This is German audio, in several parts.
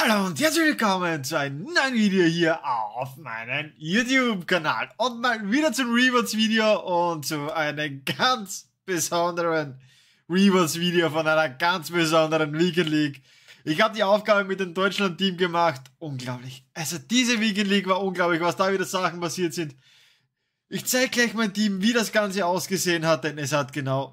Hallo und herzlich willkommen zu einem neuen Video hier auf meinem YouTube-Kanal. Und mal wieder zum Rewards-Video und zu einem ganz besonderen Rewards-Video von einer ganz besonderen Weekend League. Ich habe die Aufgabe mit dem Deutschland-Team gemacht. Unglaublich. Also diese Weekend League war unglaublich, was da wieder Sachen passiert sind. Ich zeige gleich mein Team, wie das Ganze ausgesehen hat, denn es hat genau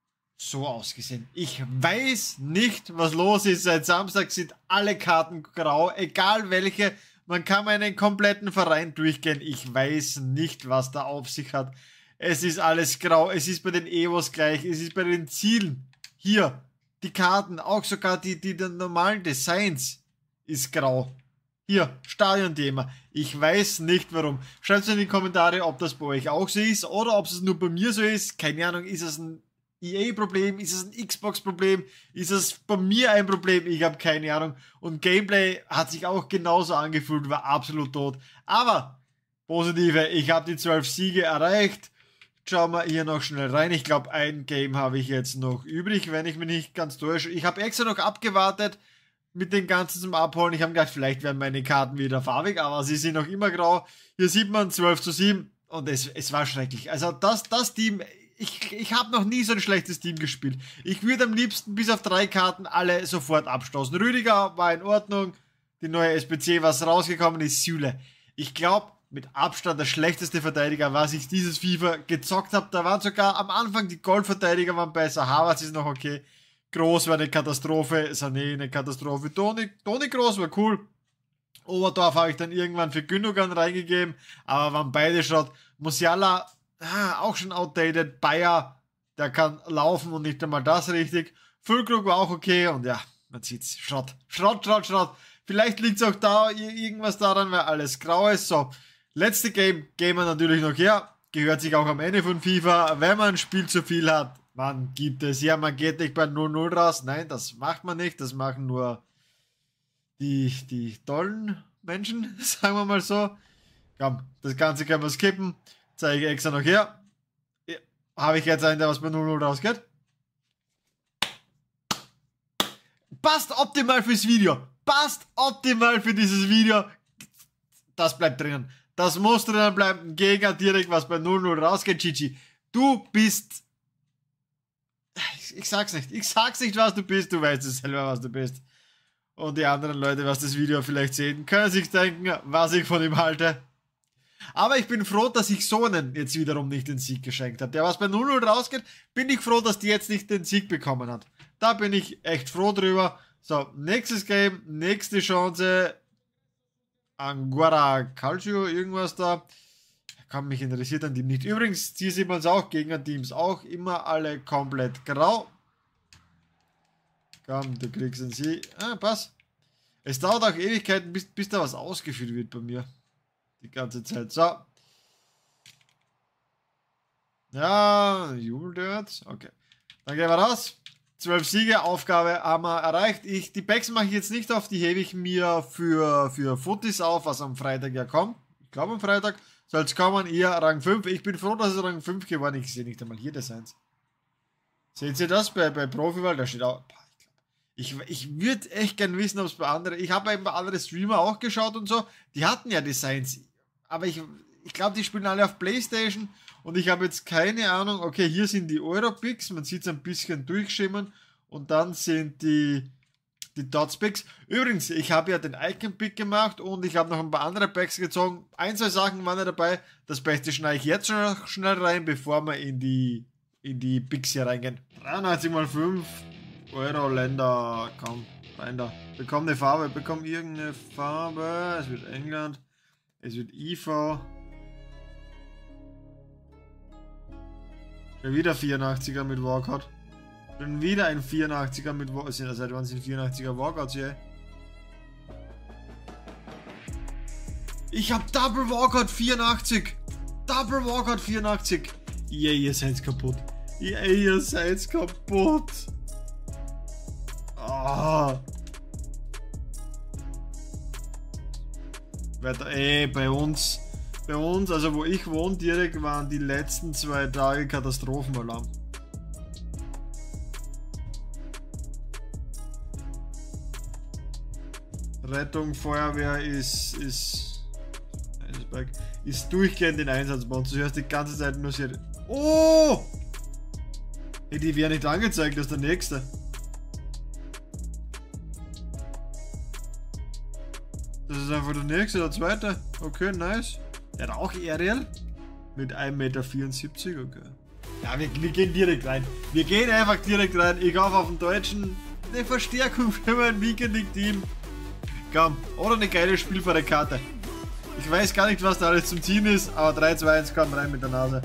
so ausgesehen. Ich weiß nicht, was los ist. Seit Samstag sind alle Karten grau, egal welche. Man kann meinen kompletten Verein durchgehen. Ich weiß nicht, was da auf sich hat. Es ist alles grau. Es ist bei den Evos gleich. Es ist bei den Zielen. Hier, die Karten, auch sogar die normalen Designs ist grau. Hier, Stadion-Thema. Ich weiß nicht warum. Schreibt es in die Kommentare, ob das bei euch auch so ist oder ob es nur bei mir so ist. Keine Ahnung, ist es ein EA-Problem? Ist es ein Xbox-Problem? Ist es bei mir ein Problem? Ich habe keine Ahnung. Und Gameplay hat sich auch genauso angefühlt, war absolut tot. Aber, positive, ich habe die 12 Siege erreicht. Schauen wir hier noch schnell rein. Ich glaube, ein Game habe ich jetzt noch übrig, wenn ich mich nicht ganz täusche. Ich habe extra noch abgewartet mit den ganzen zum Abholen. Ich habe gedacht, vielleicht werden meine Karten wieder farbig, aber sie sind noch immer grau. Hier sieht man 12:7 und es war schrecklich. Also das Team... Ich habe noch nie so ein schlechtes Team gespielt. Ich würde am liebsten bis auf 3 Karten alle sofort abstoßen. Rüdiger war in Ordnung. Die neue SBC, was rausgekommen ist, Süle. Ich glaube, mit Abstand der schlechteste Verteidiger, was ich dieses FIFA gezockt habe. Da waren sogar am Anfang die Goldverteidiger waren besser. Havertz ist noch okay. Groß war eine Katastrophe. Sané eine Katastrophe. Toni Groß war cool. Oberdorf habe ich dann irgendwann für Gündogan reingegeben. Aber waren beide Schrott. Musiala... auch schon outdated. Bayer, der kann laufen und nicht einmal das richtig. Füllkrug war auch okay und ja, man sieht's. Schrott. Vielleicht liegt es auch da irgendwas daran, weil alles grau ist. So, letzte Game gehen wir natürlich noch her. Gehört sich auch am Ende von FIFA. Wenn man ein Spiel zu viel hat, man gibt es. Ja, man geht nicht bei 0-0 raus. Nein, das macht man nicht. Das machen nur die tollen Menschen, sagen wir mal so. Komm, das Ganze können wir skippen. Zeige ich extra noch her. Ja, habe ich jetzt einen, der was bei 0-0 rausgeht? Passt optimal fürs Video. Passt optimal für dieses Video. Das bleibt drinnen. Das muss drinnen bleiben. Ein Gegner direkt was bei 0-0 rausgeht. Chichi, du bist... Ich sag's nicht. Ich sag's nicht, was du bist. Du weißt es selber, was du bist. Und die anderen Leute, was das Video vielleicht sehen, können sich denken, was ich von ihm halte. Aber ich bin froh, dass ich Sonnen jetzt wiederum nicht den Sieg geschenkt hat. Der was bei 0-0 rausgeht, bin ich froh, dass die jetzt nicht den Sieg bekommen hat. Da bin ich echt froh drüber. So, nächstes Game, nächste Chance. Anguara Calcio, irgendwas da. Kann mich interessiert an Team nicht. Übrigens, hier sieht man es auch, Gegner-Teams auch immer alle komplett grau. Komm, du kriegst einen Sieg. Ah, pass. Es dauert auch Ewigkeiten, bis da was ausgeführt wird bei mir. Die ganze Zeit. So. Ja, jubelt jetzt. Okay. Dann gehen wir raus. 12 Siege, Aufgabe haben wir erreicht. Die Packs mache ich jetzt nicht auf, die hebe ich mir für Footies auf, was am Freitag ja kommt. Ich glaube am Freitag soll es kommen, eher Rang 5. Ich bin froh, dass es Rang 5 geworden ist. Ich sehe nicht einmal hier Designs. Seht ihr das bei Profiwahl? Da steht auch... Ich würde echt gern wissen, ob es bei anderen... Ich habe bei anderen Streamer auch geschaut und so. Die hatten ja Designs. Aber ich glaube, die spielen alle auf PlayStation. Und ich habe jetzt keine Ahnung. Okay, hier sind die Europicks. Man sieht es ein bisschen durchschimmern. Und dann sind die Dotspicks. Übrigens, ich habe ja den Icon-Pick gemacht. Und ich habe noch ein paar andere Packs gezogen. 1, 2 Sachen waren ja dabei. Das Beste schneide ich jetzt schon schnell rein, bevor wir in die Picks hier reingehen. 93 mal 5 Euro Länder, komm, rein da. Bekomm eine Farbe, bekomm irgendeine Farbe. Es wird England, es wird IV. Schon wieder 84er mit Walkout. Schon wieder ein 84er mit Walkout. Seit wann sind 84er Walkouts hier? Ich hab Double Walkout 84. Double Walkout 84. Yeah, ihr seid kaputt. Yeah, ihr seid kaputt. Oh. Weiter, bei uns, also wo ich wohne, direkt waren die letzten 2 Tage Katastrophenalarm. Rettung, Feuerwehr ist durchgehend in Einsatz. Du hörst die ganze Zeit nur Sirenen. Oh! Hey, die werden nicht angezeigt, das ist der nächste. Das ist einfach der nächste, der zweite. Okay, nice. Der hat auch Aerial. Mit 1,74 m, okay. Ja, wir gehen direkt rein. Wir gehen einfach direkt rein. Ich hoffe auf den Deutschen eine Verstärkung für mein Weekend-Team. Komm, oder eine geile spielbare Karte. Ich weiß gar nicht, was da alles zum Ziehen ist, aber 3, 2, 1, komm rein mit der Nase.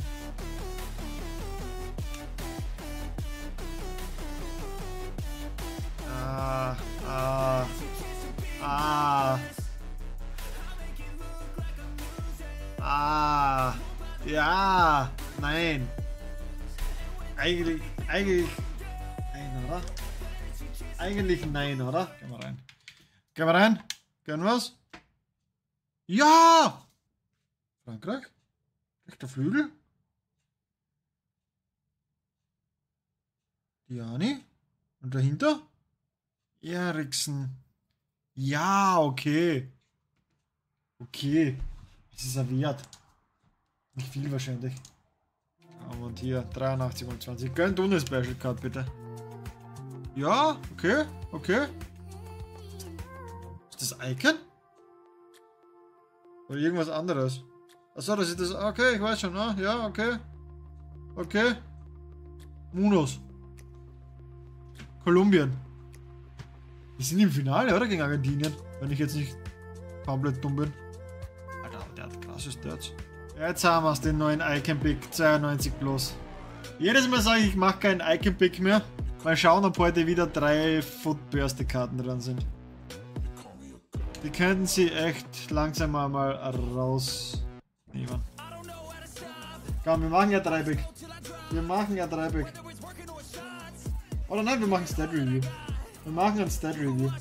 Ja, nein. Eigentlich nein, oder? Eigentlich nein, oder? Gehen wir rein. Gehen wir rein? Können wir's? Ja! Frankreich? Rechter Flügel? Diani? Und dahinter? Eriksen. Ja, okay. Okay. Das ist ein Wert. Nicht viel wahrscheinlich. Und hier 83 und 20. Gönnt ohne Special Card bitte. Ja, okay, okay. Ist das Icon? Oder irgendwas anderes? Achso, das ist das. Okay, ich weiß schon. Ah, ja, okay. Okay. Munos. Kolumbien. Die sind im Finale, oder? Gegen Argentinien. Wenn ich jetzt nicht komplett dumm bin. Alter, der hat krasse Stats. Jetzt haben wir es, den neuen Icon-Pick 92 plus. Jedes Mal sage ich mache keinen Icon-Pick mehr. Mal schauen, ob heute wieder 3 Footburst-Karten dran sind. Die könnten sie echt langsam mal rausnehmen. Komm, wir machen ja 3-Pick. Wir machen ja 3-Pick. Oder nein, wir machen Stat-Review. Wir machen ein Stat-Review.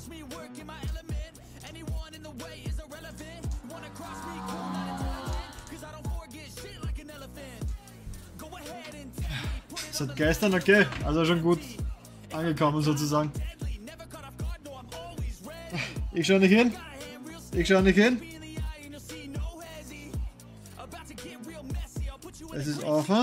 Seit gestern okay, also schon gut angekommen sozusagen. Ich schau nicht hin. Ich schau nicht hin. Es ist offen.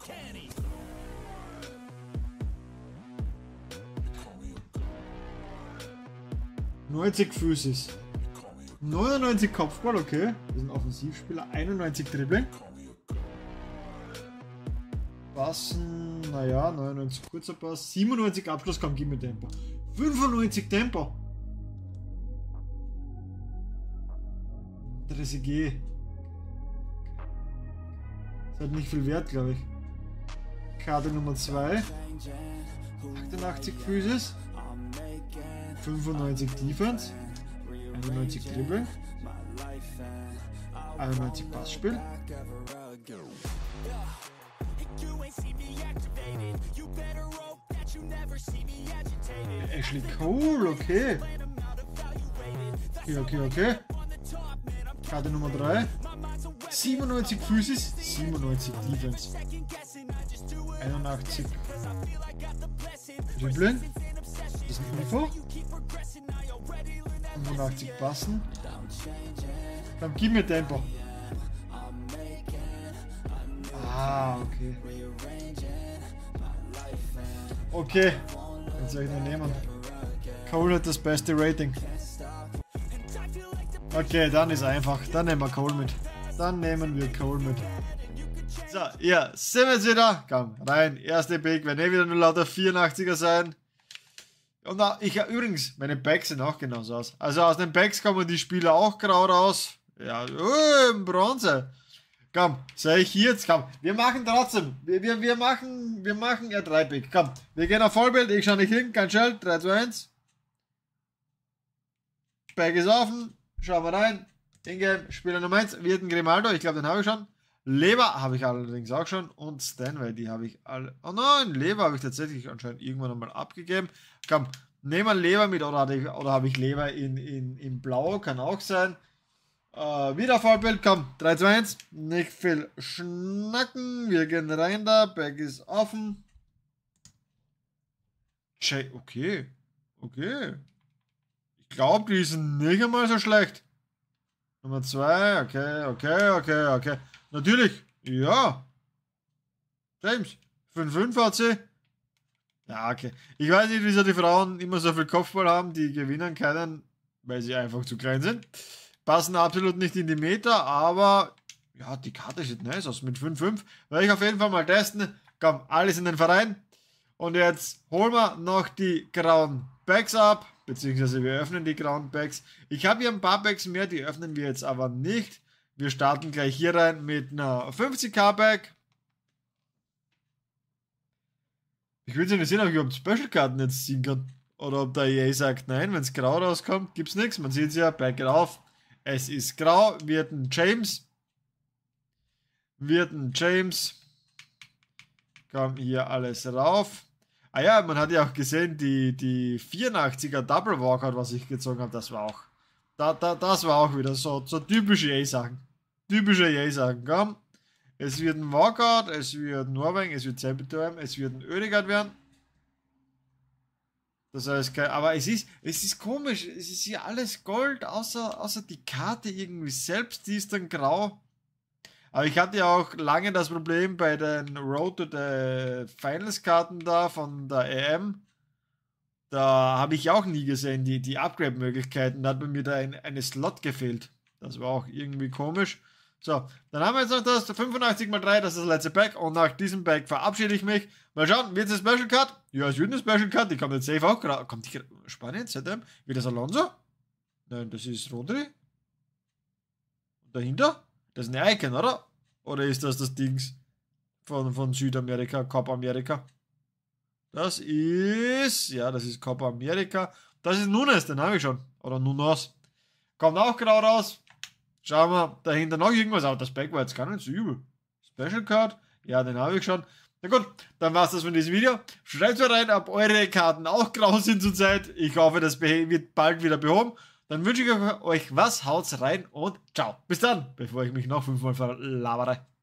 ...90 Physis. 99 Kopfball, okay. Das ist ein Offensivspieler. 91 Dribbling. Passen, naja, 99 kurzer Pass. 97 Abschluss, komm, gib mir Tempo. 95 Tempo. Trezeguet. Das hat nicht viel Wert, glaube ich. Karte Nummer 2. 88 Physis. 95 Defense. 91 Dribbling. 91 Passspiel. Ashley Cole, okay. Okay. Karte Nummer 3. 97 Physis, 97 Defense. 81 Dribbling. Das ist ein Info. 85 Passen. Dann gib mir Tempo. Ah, okay. Okay. Jetzt soll ich noch nehmen. Cole hat das beste Rating. Okay, dann ist einfach. Dann nehmen wir Cole mit. So, ja, sind wir jetzt wieder. Komm, rein. Erste Pick. Werden wieder nur lauter 84er sein. Und übrigens, meine Packs sehen auch genauso aus. Also aus den Packs kommen die Spieler auch grau raus. Ja, Bronze. Komm, sag ich hier jetzt, komm. Wir machen trotzdem. Wir machen R3-Pick. Komm, wir gehen auf Vollbild. Ich schau nicht hin. Kein Schild. 3, 2, 1. Pack ist offen. Schauen wir rein. Ingame, Spieler Nummer 1. Wirten Grimaldo. Ich glaube, den habe ich schon. Lever habe ich allerdings auch schon. Und Stanway, die habe ich alle. Oh nein, Lever habe ich tatsächlich anscheinend irgendwann einmal abgegeben. Komm, nehmen wir Lever mit. Oder habe ich Lever in Blau. Kann auch sein. Wieder Vollbild, komm, 3, 2, 1, nicht viel schnacken, wir gehen rein da, Bag ist offen. Okay. Ich Ich glaube, die sind nicht einmal so schlecht. Nummer 2, okay. Natürlich, ja. James, 5-5 hat sie. Ja, okay. Ich weiß nicht, wieso die Frauen immer so viel Kopfball haben. Die gewinnen keinen, weil sie einfach zu klein sind. Passen absolut nicht in die Meter, aber ja, die Karte sieht nice aus mit 5-5. Werde ich auf jeden Fall mal testen. Komm, alles in den Verein. Und jetzt holen wir noch die grauen Bags ab. Beziehungsweise wir öffnen die grauen Bags. Ich habe hier ein paar Bags mehr, die öffnen wir jetzt aber nicht. Wir starten gleich hier rein mit einer 50k Bag. Ich will ja nicht sehen, ob ich überhaupt Special-Karten jetzt ziehen kann. Oder ob der EA sagt, nein, wenn es grau rauskommt, gibt es nichts. Man sieht es ja, Bag geht auf. Es ist grau, wird ein James. Kommt hier alles rauf. Ah ja, man hat ja auch gesehen, die 84er Double Walkout, was ich gezogen habe, das war auch. Das war auch wieder so typische EA-Sachen. Komm. Es wird ein Walkout, es wird Norwegen, es wird Zempetorm, es wird ein Ödegaard werden. Das heißt, aber es ist komisch, es ist hier alles Gold, außer die Karte irgendwie selbst, die ist dann grau. Aber ich hatte ja auch lange das Problem bei den Road to the Finals Karten da von der EM. Da habe ich auch nie gesehen, die Upgrade-Möglichkeiten. Da hat bei mir da eine Slot gefehlt. Das war auch irgendwie komisch. So, dann haben wir jetzt noch das 85x3, das ist das letzte Pack. Und nach diesem Pack verabschiede ich mich. Mal schauen, wird es eine Special Card? Ja, es wird eine Special Card. Die kommt jetzt safe auch gerade. Kommt die Spanien, ZM? Wird das Alonso? Nein, das ist Rodri. Und dahinter? Das ist eine Icon, oder? Oder ist das Dings von Südamerika, Copa America? Das ist, ja, das ist Copa America. Das ist Nunes, den habe ich schon. Oder Nunes. Kommt auch grau raus. Schauen wir dahinter noch irgendwas. Aber das Back war jetzt gar nicht so übel. Special Card, ja, den habe ich schon. Na gut, dann war es das von diesem Video. Schreibt mal rein, ob eure Karten auch grau sind zurzeit. Ich hoffe, das wird bald wieder behoben. Dann wünsche ich euch was, haut's rein und ciao. Bis dann, bevor ich mich noch 5-mal verlabere.